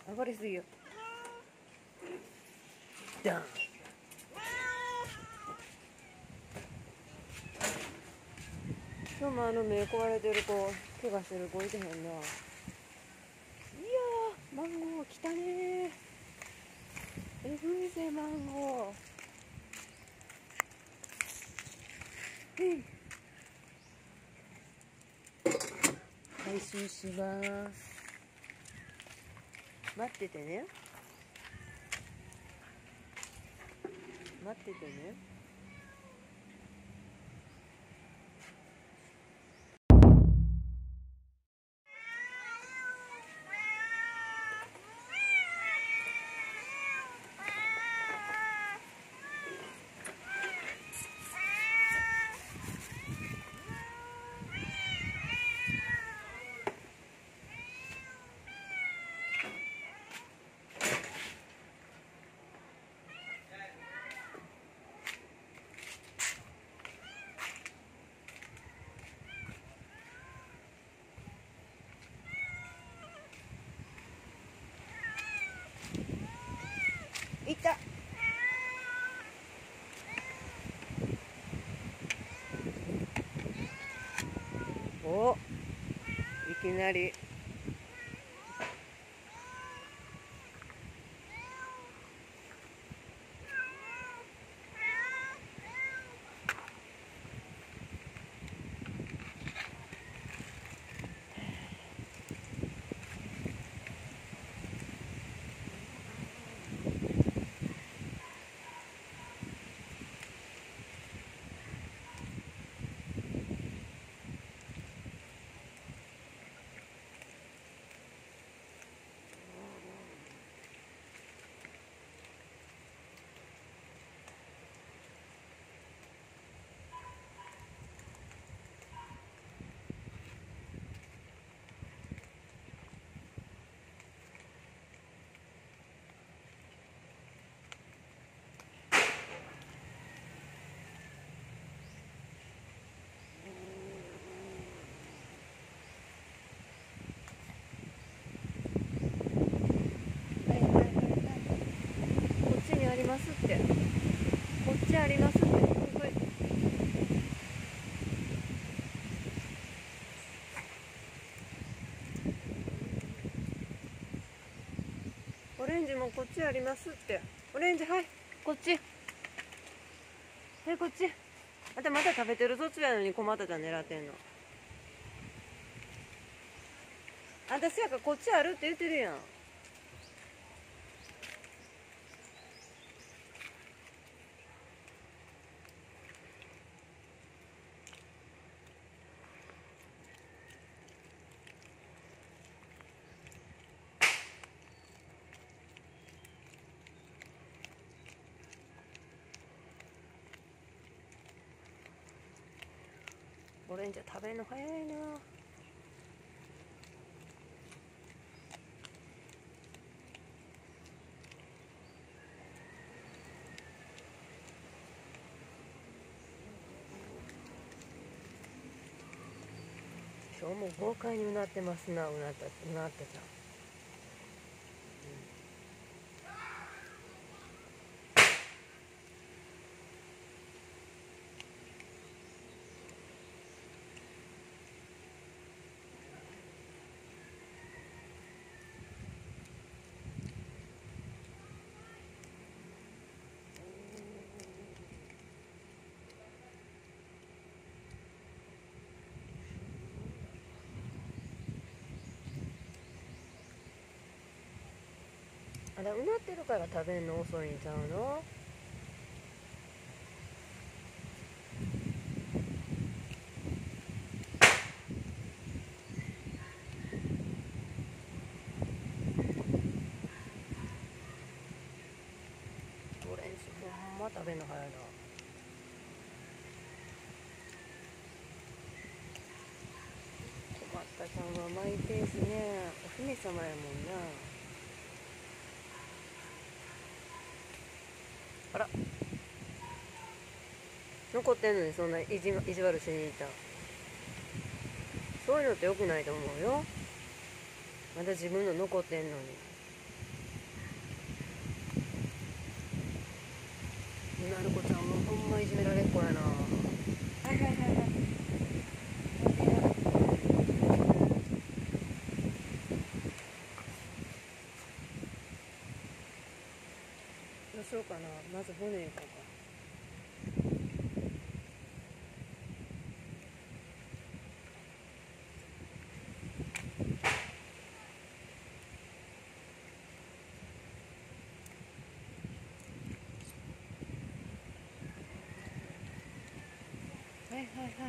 暴れすぎよ。ダン。今日も目壊れてる子、怪我してる子いてへんな。いやー、マンゴー来たねー。えぐいぜマンゴー。回収します。待っててね。待っててね。いた。お、いきなり。ありますって。こっちありますって。ほい。オレンジもこっちありますって。オレンジ、はい、こっち。はい、こっち。あんたまた食べてるそっちなのに困ったじゃん狙ってんの。あんたせやからこっちあるって言ってるやん。オレンジは食べるの早いな。今日も豪快にうなってますな、うなってた。あれ、うなってるから食べんの遅いんちゃうの？オレンジほんま食べんの早いな。困ったちゃんはマイペースね。お姫様やもんな。あら、残ってんのにそんな意地悪しに行った。そういうのって良くないと思うよ。まだ自分の残ってんのに。 なるこちゃんもほんまいじめられっ子やな。はいはいはいはい。どうしようかな。まず骨行こうか。はいはいはいはい。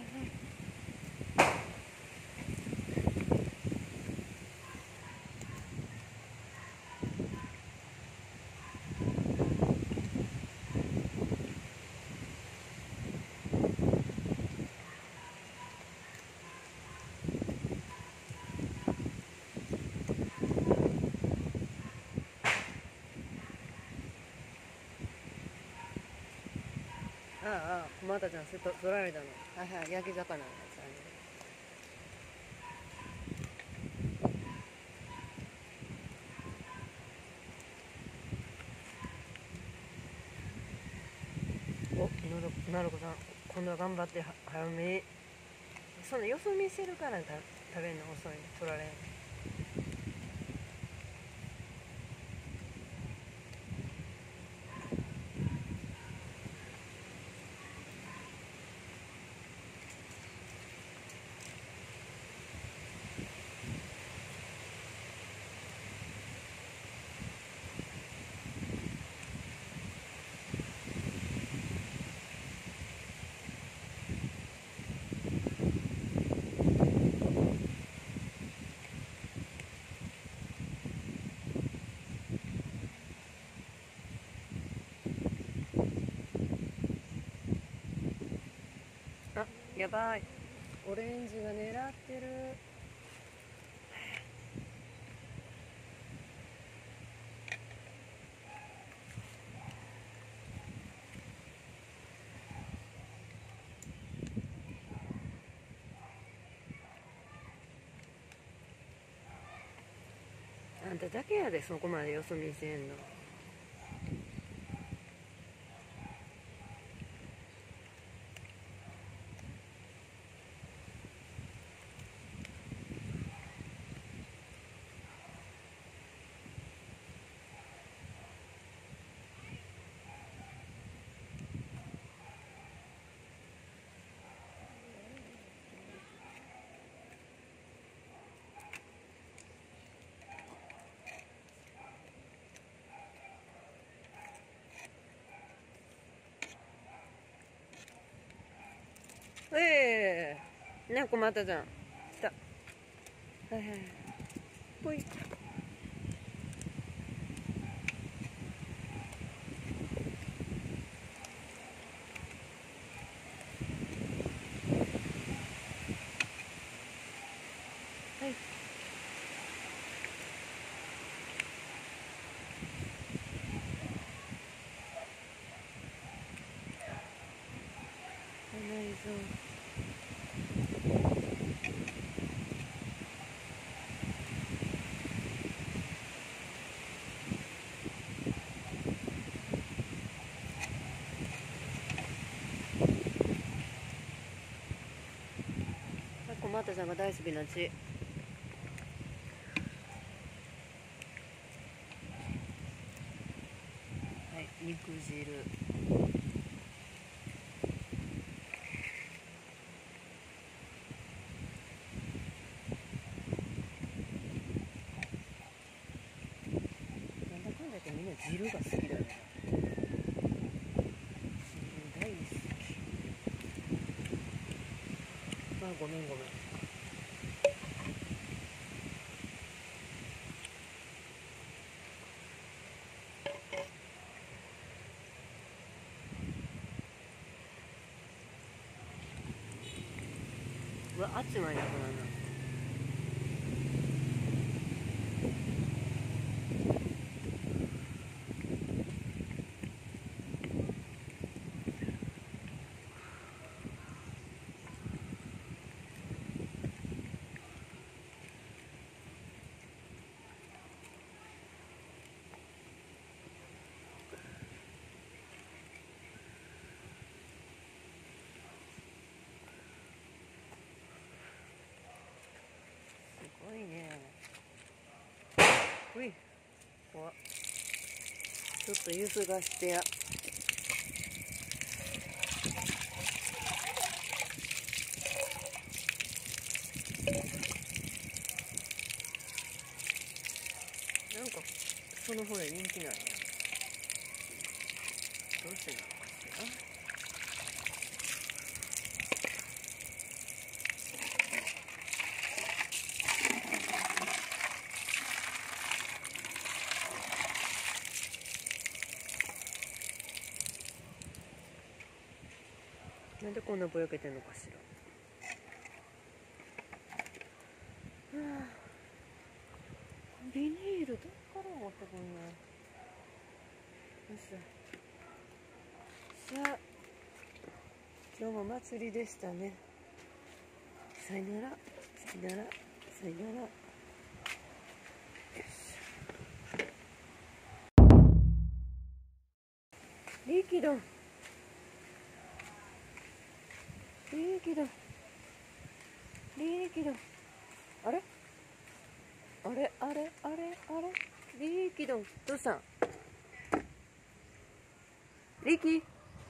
ああ、またちゃん、それと取られたの。はいはい、焼き魚のやつあれ。お、なるこさん、今度は頑張って早めに。そのよそ見してるから食べるの遅いの、取られん。あ、やばい。オレンジが狙ってる。あんただけやで、そこまでよそ見せんの。なんかまたじゃん。来た。はいはい。ぽい。はい。ないぞ。小俣さんが大好きな血。はい、肉汁。なんだかんだ言ってみんな汁が好きだよね。汁大好き。あ、ごめんごめん。うわ、あっちまいなくなるな。 うい、怖っ。ちょっとゆずがしてや。なんかその骨人気ないね。どうしてなのかしら。なんでこんなぼやけてんのかしら。ビニールどっから持ってこんの。よいしょ。さあ、今日も祭りでしたね。さよなら、さよなら、さよなら。よいしょ。力道。力道。力道。あれあれあれあれあれ力道。どうしたん力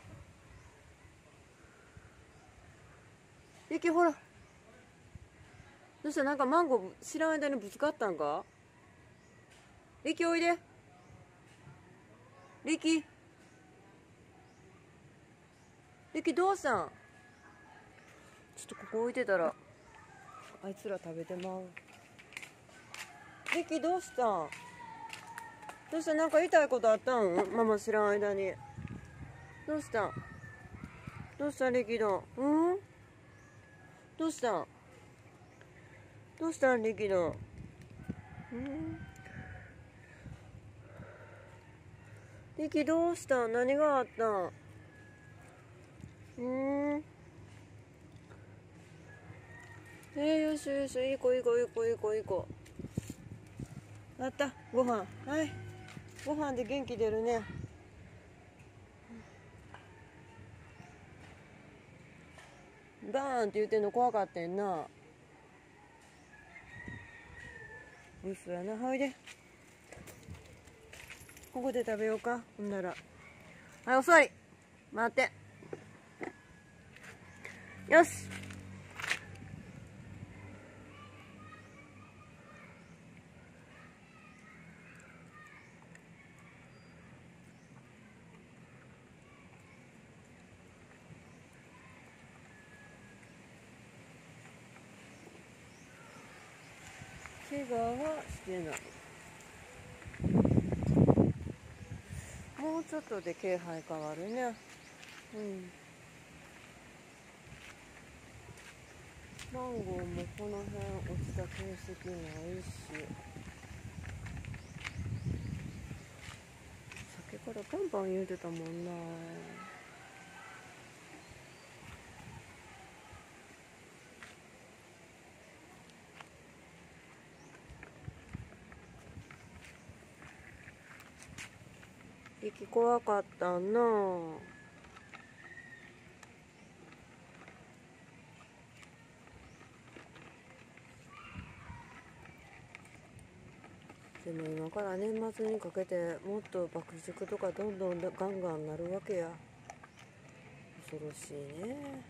力、ほら。どうした、なんかマンゴー知らん間にぶつかったんか。力おいで。力力どうしたん。ちょっとここ置いてたらあいつら食べてまう。力どうしたん。どうした、なんか痛いことあったん。ママ知らん間に。どうしたん。どうした力道。どうしたん。どうしたん力道。力どうしたん。何があったん。よしよし、いい子いい子いい子いい子いい子。あった、ご飯。はい、ご飯で元気出るね。バーンって言ってんの怖かったんな。嘘やな。ほいで、ここで食べようか。ほんなら、はい、お座り。待って。よし。怪我はしてない。もうちょっとで気配変わるね。マンゴーもこの辺落ちた形跡ないし、さっきからパンパン言うてたもんな。息怖かったな。でも今から年末にかけてもっと爆竹とかどんどんガンガンなるわけや。恐ろしいね。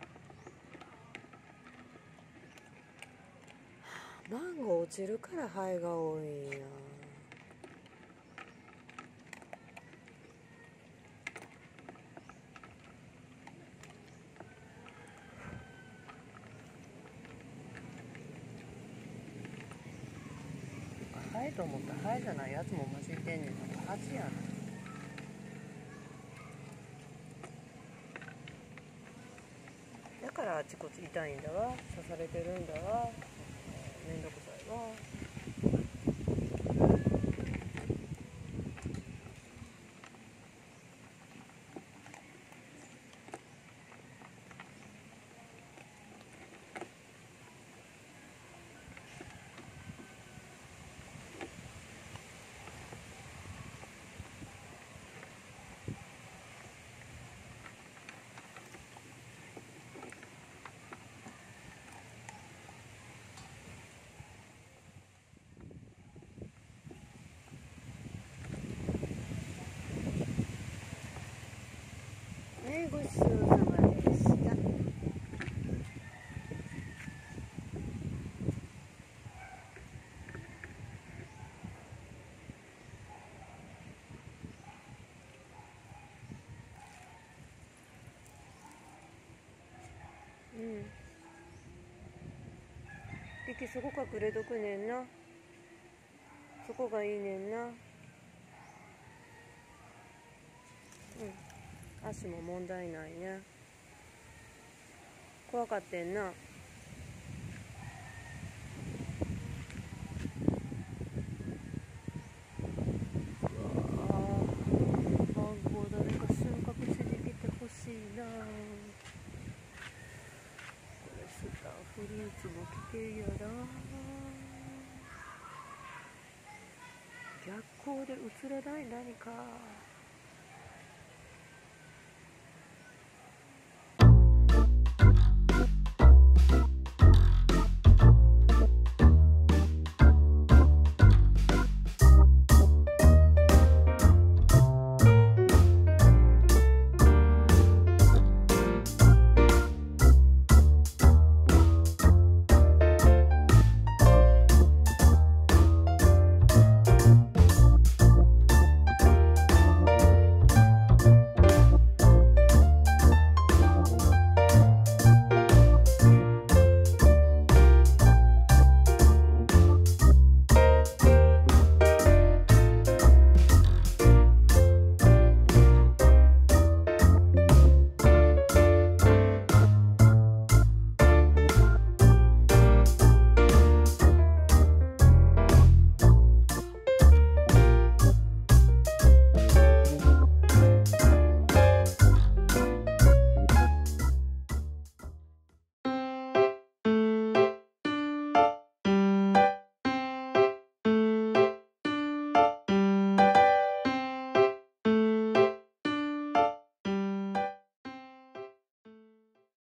マンゴー落ちるから灰が多いんや。ハエと思ったらハエじゃないやつも混じってんねん。ハチやな。だからあちこち痛いんだわ。刺されてるんだわ。めんどくさいわ。 はい、ごちそうさまでした。うん。リキそこ隠れとくねんな。そこがいいねんな。うん。足も問題ないね。怖かってんな。うわあ、マンゴー誰か収穫しに来てほしいな。これスターフルーツも来てるやな。逆光で映らない何か。